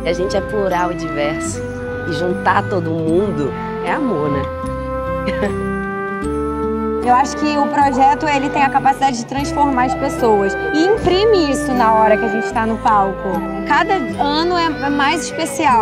A gente é plural e diverso. E juntar todo mundo é amor, né? Eu acho que o projeto ele tem a capacidade de transformar as pessoas e imprime isso na hora que a gente está no palco. Cada ano é mais especial.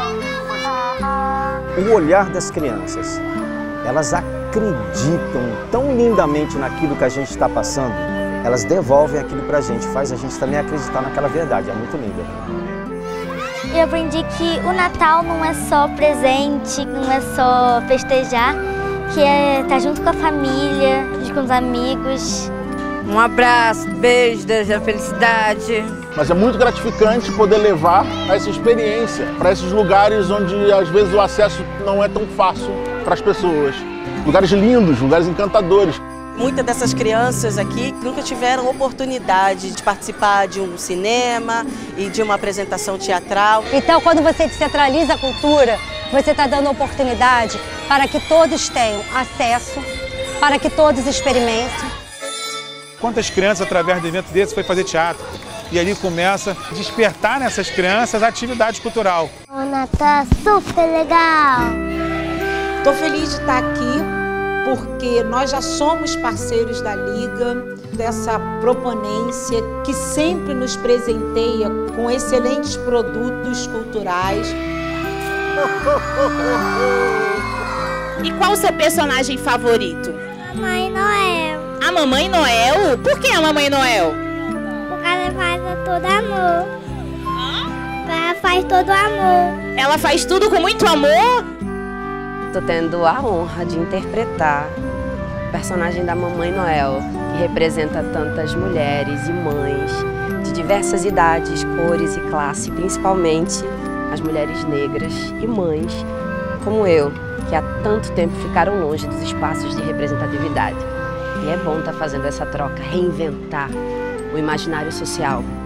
O olhar das crianças, elas acreditam tão lindamente naquilo que a gente está passando, elas devolvem aquilo pra gente, faz a gente também acreditar naquela verdade, é muito linda. Eu aprendi que o Natal não é só presente, não é só festejar, que é estar junto com a família, com os amigos. Um abraço, beijo, desejo a felicidade. Mas é muito gratificante poder levar essa experiência para esses lugares onde às vezes o acesso não é tão fácil para as pessoas. Lugares lindos, lugares encantadores. Muitas dessas crianças aqui nunca tiveram oportunidade de participar de um cinema e de uma apresentação teatral. Então, quando você descentraliza a cultura, você está dando oportunidade para que todos tenham acesso, para que todos experimentem. Quantas crianças, através de um evento desse, foi fazer teatro? E ali começa a despertar nessas crianças a atividade cultural. O Natal é super legal! Estou feliz de estar aqui porque nós já somos parceiros da Liga, dessa proponência que sempre nos presenteia com excelentes produtos culturais. E qual o seu personagem favorito? Mamãe Noel. A Mamãe Noel? Por que a Mamãe Noel? Porque ela faz todo amor. Ela faz todo amor. Ela faz tudo com muito amor? Estou tendo a honra de interpretar o personagem da Mamãe Noel, que representa tantas mulheres e mães de diversas idades, cores e classe, principalmente as mulheres negras e mães como eu, que há tanto tempo ficaram longe dos espaços de representatividade. E é bom estar fazendo essa troca, reinventar o imaginário social.